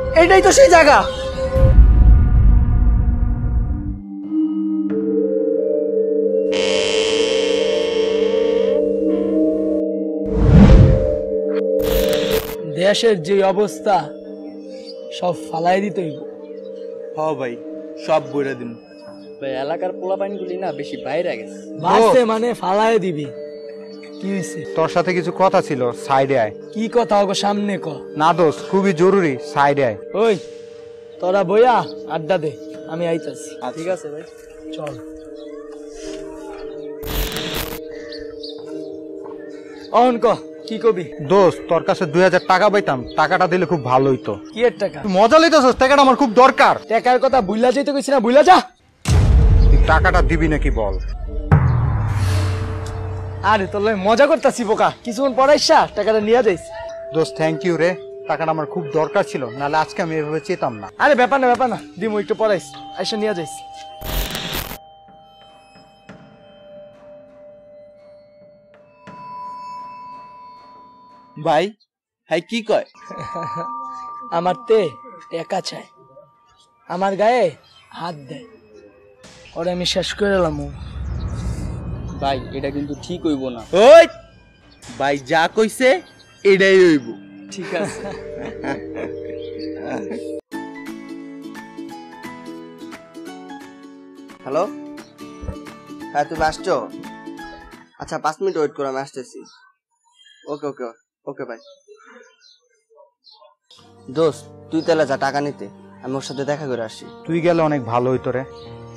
এটাই তো সেই জায়গা। দেশের যে অবস্থা সব ফালাই দিতে হইব। হ ভাই, সব বইরা দিন ভাই। এলাকার পোলাপাইনগুলি না বেশি বাইরে গেছে। বাসে মানে ফালাই দিবি। কি হইছে? তোর সাথে কিছু কথা ছিল, সাইডে আয়। কি কথা ওগো সামনে ক। না দোস্ত, খুবই জরুরি, সাইডে আয়। ওই তোরা বইয়া আড্ডা দে, আমি আইতাছি। ঠিক আছে ভাই, চল। অন ক, কি কবি? দোস্ত, তোর কাছে 2000 টাকা পাইতাম, টাকাটা দিলে খুব ভালো হইতো। কি এর টাকা? তুই মজা লইতেছস, টাকাটা আমার খুব দরকার। টাকার কথা বুইলা যাইতে কইছি না, বুইলা যা। তুই টাকাটা দিবি নাকি বল? আরে তোর লগে মজা করতাছি বোকা, কিছুক্ষণ পড়াইছা টাকাটা নিয়ে যাইস। দোস্ত থ্যাংক ইউ রে, টাকাটা আমার খুব দরকার ছিল, নাহলে আজকে আমি এভাবে চেতাম না। আরে ব্যাপার না, দিমু একটু পড়াইস, আইসা নিয়ে যাইস। ভাই। হাই কি কয়? আমার তে টাকা চাই, আমার গায়ে হাত দেয়, ওরে আমি শেষ করে এলাম। ভাই এটা কিন্তু ঠিক হইব না। ওই ভাই, যা কইছে এটাই হইব। ঠিক আছে। হ্যালো, হ্যাঁ তুমি আসছো? আচ্ছা 5 মিনিট ওয়েট করো, আমি আসতেছি। ওকে ওকে ওকে ভাই। দোস্ত তুই তাহলে যা টাকা নিতে, আমি ওর সাথে দেখা করে আসি। তুই গেলে অনেক ভালো হইতো রে।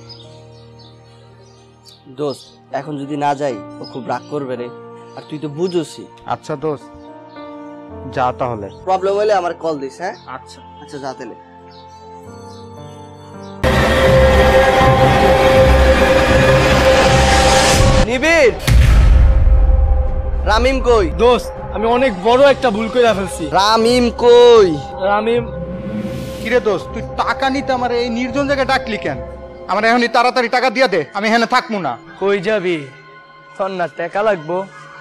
দোস্ত এখন যদি না যাই ও খুব রাগ করবে রে, আর তুই তো বুঝোসই। আচ্ছা দোস্ত, যা তাহলে। প্রবলেম হলে আমার কল দিস। হ্যাঁ আচ্ছা আচ্ছা, যা তাহলে। নিবিড়, রামিম কই? দোস্ত আমি অনেক বড় একটা ভুল করে ফেলছি। রামিম কই? রামিম। কিরে দোস্ত, তুই টাকা নিতে আমার এই নির্জন জায়গায় ডাকলি কেন? আমার এখনই তাড়াতাড়ি টাকা দিয়ে দে, আমি এখানে থাকবো না। কই যাবি? তোর না টাকা লাগবো,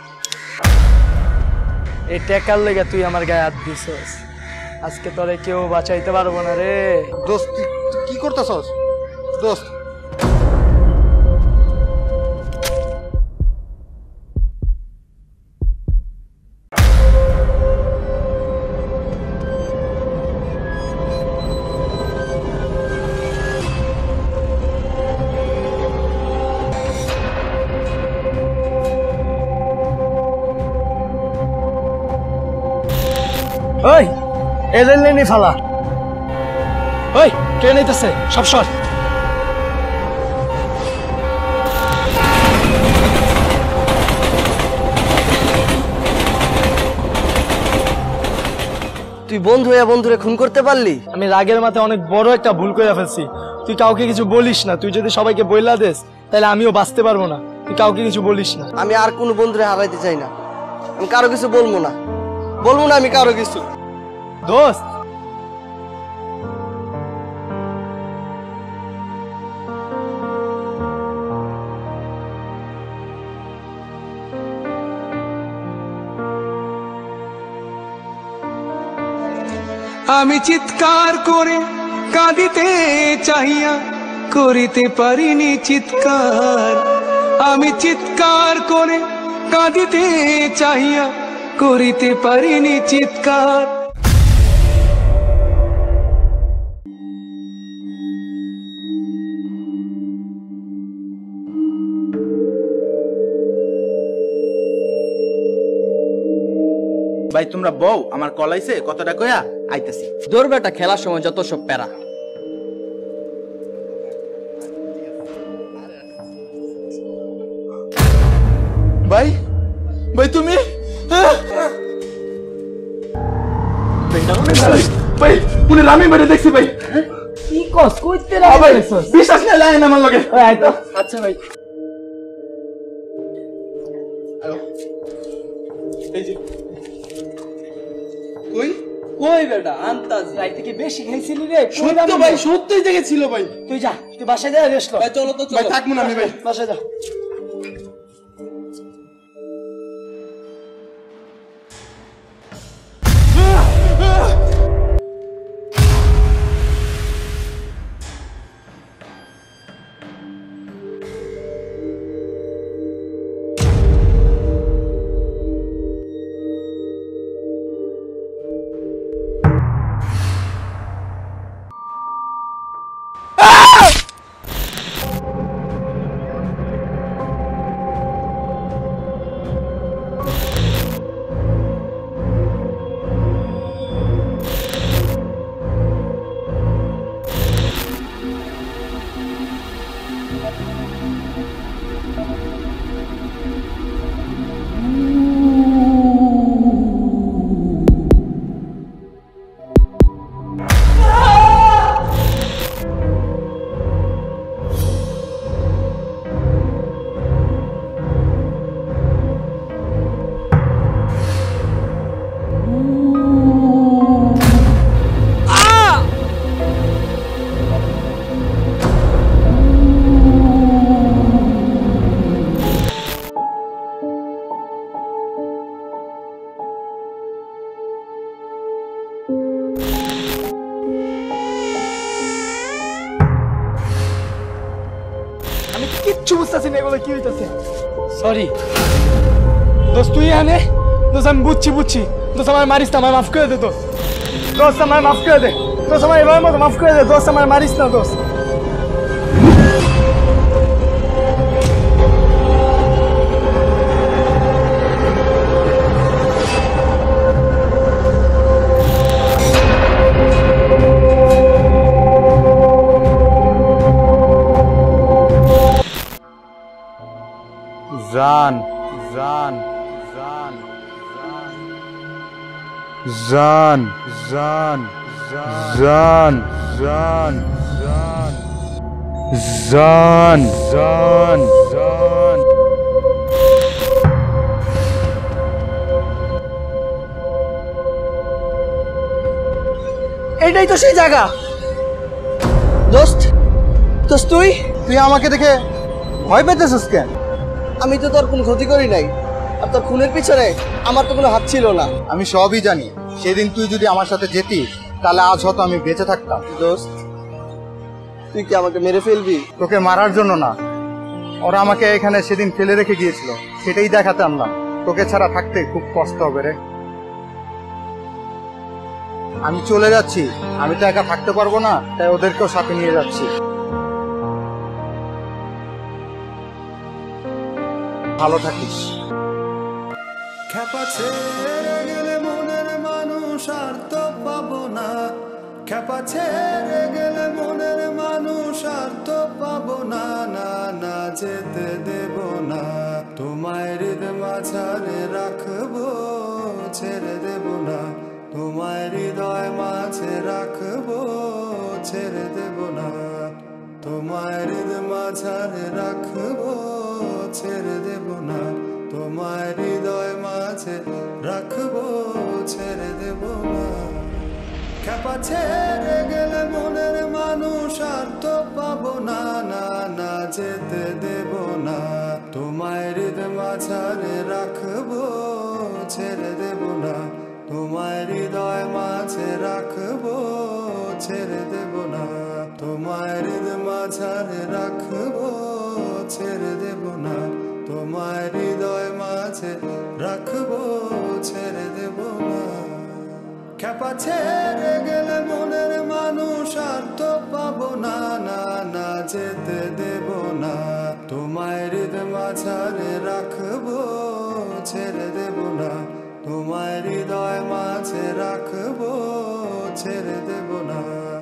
এই টাকার লেগে তুই আমার গায়ে হাত দিছস। আজকে তোরে কেউ বাঁচাইতে পারবো না রে। দোস্ত তুই কি করতেছস? দোস্ত ওই এলেন লেনি ফালা, ওই ট্রেন আইতাছে, সব সর। তুই বন্ধু হয়ে বন্ধুরে খুন করতে পারলি? আমি রাগের মাথায় অনেক বড় একটা ভুল করে ফেলছি। তুই কাউকে কিছু বলিস না, তুই যদি সবাইকে বইলা দেস তাহলে আমিও বাঁচতে পারবো না। তুই কাউকে কিছু বলিস না। আমি আর কোনো বন্ধুরে হারাইতে চাই না, আমি কারো কিছু বলবো না আমি কারো কিছু। দোস্ত আমি চিৎকার করে কাঁদিতে চাহিয়া করিতে পারিনি চিৎকার। আমি চিৎকার করে কাঁদিতে চাহিয়া করিতে পারিনি চিৎকার। ভাই তোমরা বউ, আমার কল আইছে, কথাটা কইয়া আইতাছি। দৌড়বেটা খেলার সময় যত সব প্যারা। ভাই ভাই তুমি ভাই উনি রামি বাইরে দেখছি ভাই। কি কস কইতে রাখছস? বিশ্বাস না লাগে না আমার লগে। ওই আয় তো। আচ্ছা ভাই, এই যে কই কই বেটা আন্তাজি রাইতে কি বেশি খাইছিলি রে? সত্য ভাই, সত্যই দেখে ছিল ভাই। তুই যা, তুই বাসায় যা, রেস্ট ল। ভাই চলো তো ভাই চলো। থাকবো না আমি ভাই। বাসায় যা। না এগুলো কি হইতাছে। সরি দোস্ত, তুই এখানে? দোস্ত আমি বুঝছি। দোস্ত আমার মারিস না, আমার মাফ করে দে। দোস্ত আমার মাফ করে দে। দোস্ত আমার এবার মতো মাফ করে দে। দোস্ত আমার মারিস না দোস্ত। জান জান জান জান জান জান জান জান জান জান জান এটাই তো সেই জায়গা। দোস্ত দোস্ত তুই তুই আমাকে দেখে ভয় পেতেছিস কেন? আমি তো তোর কোনো ক্ষতি করি নাই, আর তোর খুনের পিছনে আমার তো কোনো হাত ছিল না। আমি সবই জানি। সেদিন তুই যদি আমার সাথে যেতি তাহলে আজ হয়তো আমি বেঁচে থাকতাম। দোস্ত তুই কি আমাকে মেরে ফেলবি? তোকে মারার জন্য না, ওরা আমাকে এখানে সেদিন ফেলে রেখে গিয়েছিল, সেটাই দেখাতে আনলাম। তোকে ছাড়া থাকতে খুব কষ্ট হবে রে। আমি চলে যাচ্ছি, আমি তো একা থাকতে পারবো না, তাই ওদেরকেও সাথে নিয়ে যাচ্ছি। ভালো থাকিস। খ্যাপা ছেড়ে গেলে মনের মানুষ আর তো পাবো না, খ্যাপা ছেড়ে গেলে মনের মানুষ আর তো পাবো না, না না যেতে দেব না, তোমায় হৃদ মাঝারে রাখবো, ছেড়ে দেব না, তোমায় হৃদয় মাঝে রাখবো, ছেড়ে দেব না, তোমায় হৃদ মাঝারে রাখবো, ছেড়ে দেব না, তোমায় হৃদয় মাঝে রাখবো, ছেড়ে দেব না। খ্যাপা ছেড়ে গেলে মনের মানুষ আর তো পাবো না, না না যেতে দেব না, তোমায় হৃদ মাঝারে রাখবো, ছেড়ে দেব না, তোমায় হৃদয় মাঝে রাখবো, ছেড়ে দেব না, তোমায় হৃদ মাঝারে রাখবো, ছেড়ে দেব না, তোমায় হৃদয় মাঝে রাখবো, ছেড়ে দেব না। খ্যাপা ছেড়ে গেলে মনের মানুষ আর তো পাবো না, না না যেতে দেব না, তোমায় হৃদ মাঝারে রাখবো, ছেড়ে দেব না, তোমায় হৃদয় মাঝে রাখবো, ছেড়ে দেব না।